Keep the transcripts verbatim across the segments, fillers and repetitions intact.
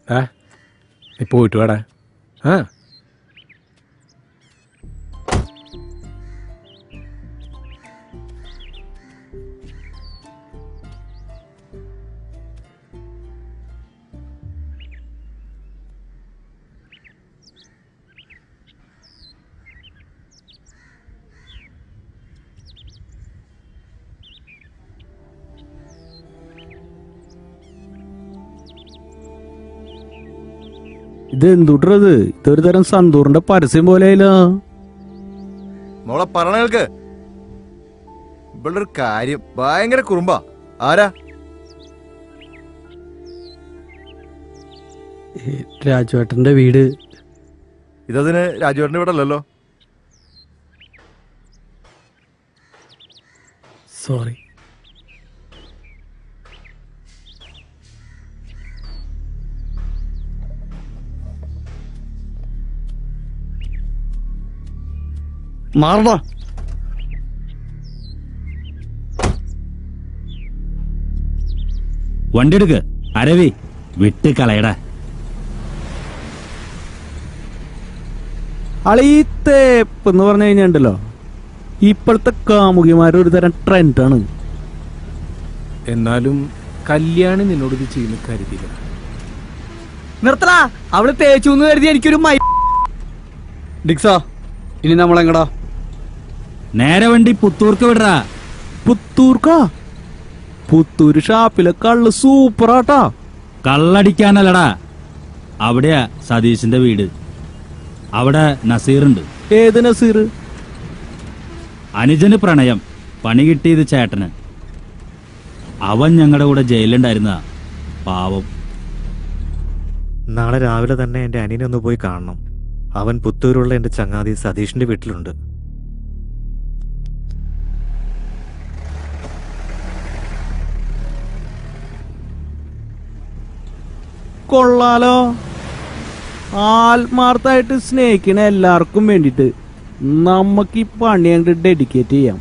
ആ നീ പോയിട്ട് വേടാ. ആ ഇത് എന്തുട്ടത്? ഇതൊരു തരം സന്തൂറിന്റെ പരസ്യം പോലെയല്ലോ. മോളെ പറഞ്ഞ കേൾക്ക്. ഇവിടെ ഒരു കാര്യം ഭയങ്കര കുറുമ്പാ. ആരാ? രാജുവേട്ടന്റെ വീട്. ഇതതിന് രാജുവേട്ടന്റെ വീടല്ലോ. സോറി. മാറണ. വണ്ടി എടുക്ക് അരവി, വിട്ട് കളയടാ. അളീത്തേപ്പ് എന്ന് പറഞ്ഞു കഴിഞ്ഞാണ്ടല്ലോ, ഇപ്പോഴത്തെ കാമുകിമാരുടെ ഒരു തരം ട്രെൻഡാണ്. എന്നാലും കല്യാണി നിന്നോട് ഇത് ചെയ്യുന്ന കരുതില്ല. നിർത്തടാ, അവള് തേച്ചു എന്ന് കരുതി എനിക്കൊരു മൈ. ഡിക്സാ, ഇനി നമ്മളെങ്ങടാ? നേരെ വണ്ടി പുത്തൂർക്ക് വിടറാ. പുത്തൂർക്കാ? പുത്തൂര് ഷാപ്പിലെ കള്ള് സൂപ്പറാട്ടാ. കള്ളടിക്കാനല്ലടാ, അവിടെയാ സതീശിന്റെ വീട്. അവിടെ നസീറുണ്ട്. ഏത് നസീർ? അനുജന് പ്രണയം, പണി കിട്ടിയത് ചേട്ടന്. അവൻ ഞങ്ങളുടെ കൂടെ ജയിലുണ്ടായിരുന്ന പാവം. നാളെ രാവിലെ തന്നെ എന്റെ അനിയനെ ഒന്ന് പോയി കാണണം. അവൻ പുത്തൂരുള്ള എന്റെ ചങ്ങാതി സതീഷിന്റെ വീട്ടിലുണ്ട്. കൊള്ളാലോ. ആത്മാർത്ഥമായിട്ട് സ്നേഹിക്കണ എല്ലാവർക്കും വേണ്ടിട്ട് നമുക്ക് ഈ പണി അങ്ങോട്ട് ഡെഡിക്കേറ്റ് ചെയ്യാം.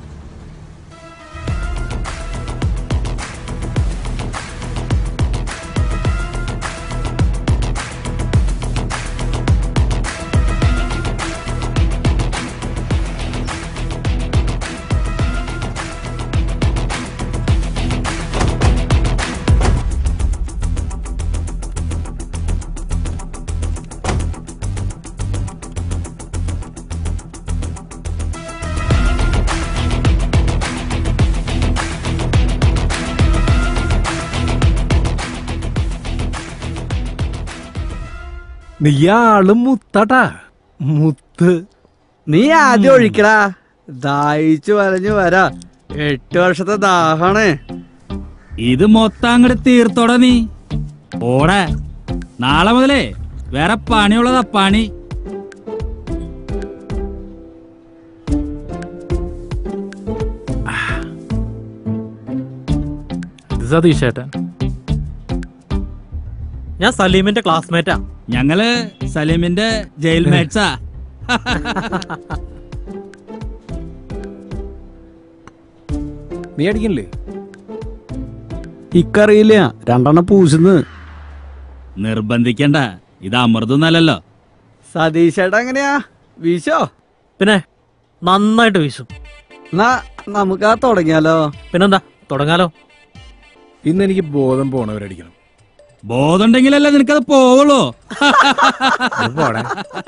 നീയാള് മുത്തട്ടാ, മുത്ത്. നീ ആദ്യം ഒഴിക്കടാ, ദാഹിച്ചു വരഞ്ഞു വരാ. എട്ട് വർഷത്തെ ദാഹാണ് ഇത്. മൊത്തം അങ്ങോട്ട് തീർത്തോടെ നീ. ഓടെ നാളെ മുതലേ വേറെ പണിയുള്ളതാ പണി. സതീഷേട്ടൻ, ഞാൻ സലീമിന്റെ ക്ലാസ്മേറ്റാ. ഞങ്ങള് സലീമിന്റെ ജയിൽ മേറ്റ്സാ. നീ അടിക്കണില്ലേ? ഇക്കറിയില്ല, രണ്ടെണ്ണം പൂശുന്ന്. നിർബന്ധിക്കണ്ട, ഇത് അമൃതൊന്നല്ലോ. സതീഷേട്ടാ എങ്ങനെയാ വീശോ? പിന്നെ നന്നായിട്ട് വീശും. എന്നാ നമുക്കാ തുടങ്ങിയാലോ? പിന്നെന്താ, തുടങ്ങാലോ. ഇന്ന് എനിക്ക് ബോധം പോണവരടിക്കണം. ബോധം ഉണ്ടെങ്കിലല്ലേ നിനക്കത് പോവുള്ളൂ. പോടെ.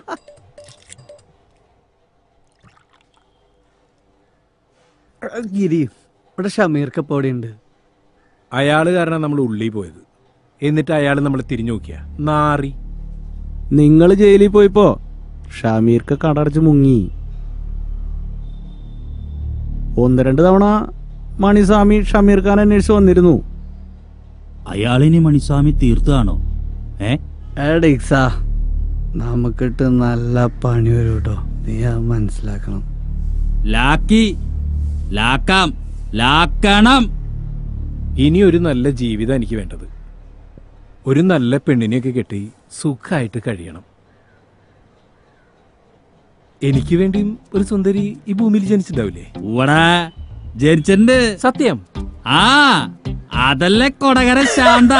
ഗിരി, ഇവിടെ ഷമീർക്ക് ഉണ്ട്. അയാള് കാരണം നമ്മൾ ഉള്ളിൽ പോയത്. എന്നിട്ട് അയാൾ നമ്മൾ തിരിഞ്ഞു നോക്കിയ നാറി. നിങ്ങൾ ജയിലിൽ പോയിപ്പോ ഷമീർക്ക് കടടച്ച് മുങ്ങി. ഒന്ന് രണ്ട് തവണ മണിസ്വാമി ഷമീർ ഖാൻ അന്വേഷിച്ച് വന്നിരുന്നു. അയാളിനി മണിസ്വാമി തീർത്താണോ? ഏടിക്സാ, നമുക്കിട്ട് നല്ല പണി വരും കേട്ടോ. നീ അത് മനസ്സിലാക്കണം. ലാക്കി ലാക്കാം ലാക്കണം. ഇനി ഒരു നല്ല ജീവിതം എനിക്ക് വേണ്ടത്. ഒരു നല്ല പെണ്ണിനെയൊക്കെ കെട്ടി സുഖമായിട്ട് കഴിയണം. എനിക്ക് വേണ്ടിയും ഒരു സുന്ദരി ഈ ഭൂമിയിൽ ജനിച്ചിട്ടുണ്ടാവില്ലേ? ഇവിടെ ജനിച്ചിട്ടുണ്ട്. സത്യം? ആ അതല്ലേ കൊടകര ശാന്ത.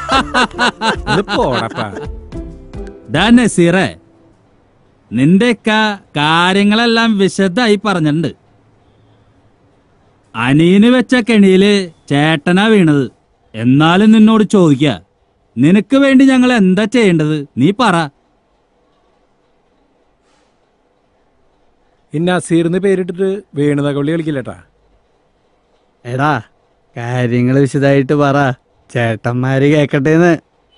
ഡാ നസീറേ, നിന്റെയൊക്കെ കാര്യങ്ങളെല്ലാം വിശദമായി പറഞ്ഞിട്ടുണ്ട്. അനീന് വെച്ച കെണിയില് ചേട്ടനാ വീണത്. എന്നാലും നിന്നോട് ചോദിക്ക, നിനക്ക് വേണ്ടി ഞങ്ങൾ എന്താ ചെയ്യേണ്ടത്? നീ പറ. ഇന്ന നസീറിന് പേരിട്ടിട്ട് വേണുതകവള്ളി കളിക്കില്ലട്ടാ. എടാ കാര്യങ്ങൾ വിശദമായിട്ട് പറ, ചേട്ടന്മാര് കേക്കട്ടേന്ന്.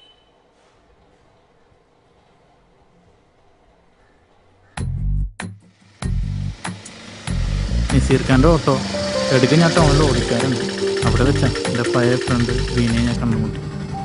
നസീർ ഖാൻ്റെ ഓട്ടോ എടുക്കാൻ ഞാൻ ടൗണിൽ ഓടിക്കാറുണ്ട്. അവിടെ വെച്ചാ എൻ്റെ പഴയ ഫ്രണ്ട് വീണയെ ഞാൻ കണ്ടുമുട്ടി.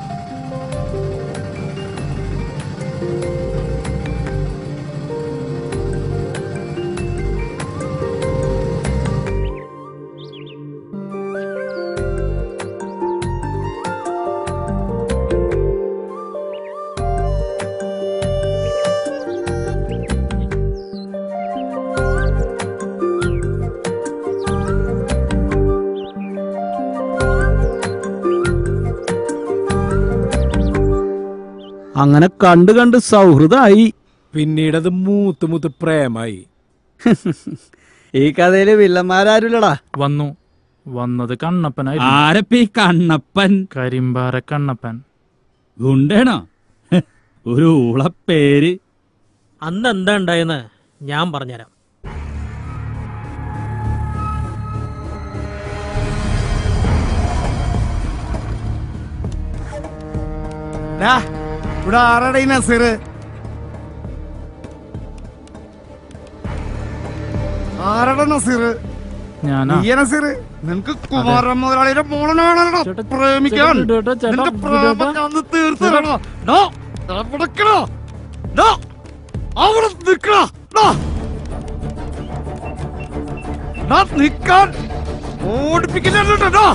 അങ്ങനെ കണ്ട് കണ്ട് സൗഹൃദമായി. പിന്നീടത് മൂത്ത് മൂത്ത് പ്രേമായി. ഈ കഥയില് വില്ലന്മാരാരുല്ലടാ. വന്നു വന്നത് കണ്ണപ്പനായി. ആരപ്പീ കണ്ണപ്പൻ? കരിമ്പാറ കണ്ണപ്പൻ. ഗുണ്ടേണോ? ഒരു ഊളപ്പേര്. അന്ന് എന്താ ഉണ്ടായെന്ന് ഞാൻ പറഞ്ഞുതരാം. ഇവിടെ ആരാടെ നസീർ? ആരാടാ നസീർ? ഞാനാ. നസീർ, നിനക്ക് കുമാരൻ മുതലാളിയുടെ മോളനെ വേണോ പ്രേമിക്കാൻ? നിന്റെ പ്രേമം ഞാൻ തീർത്തു തരണോ? ഡോ, അവിടെ നിക്കണോ? ഡോ, അവിടെ നിക്കണോ? ഡോ, ഡോ, നിക്കാൻ ഓടിപ്പിക്കില്ല. ഡോ,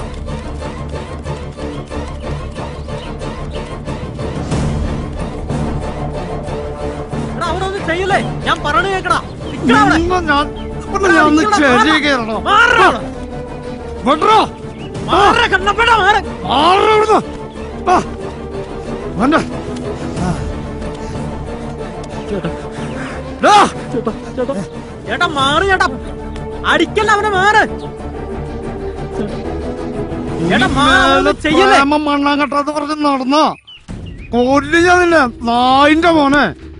അവിടെ ഒന്നും ചെയ്യല്ലേ, ഞാൻ പറഞ്ഞു കേക്കടാ. ചേട്ടാ മാറി, ചേട്ടാ അടിക്കല്ല അവനെ, മാറ്. മണ്ണാങ്കട്ടാന്ന് പറഞ്ഞ് നടന്നോ കൊല്ലു ഞാൻ നിന്നെ നായിന്റെ മോനെ.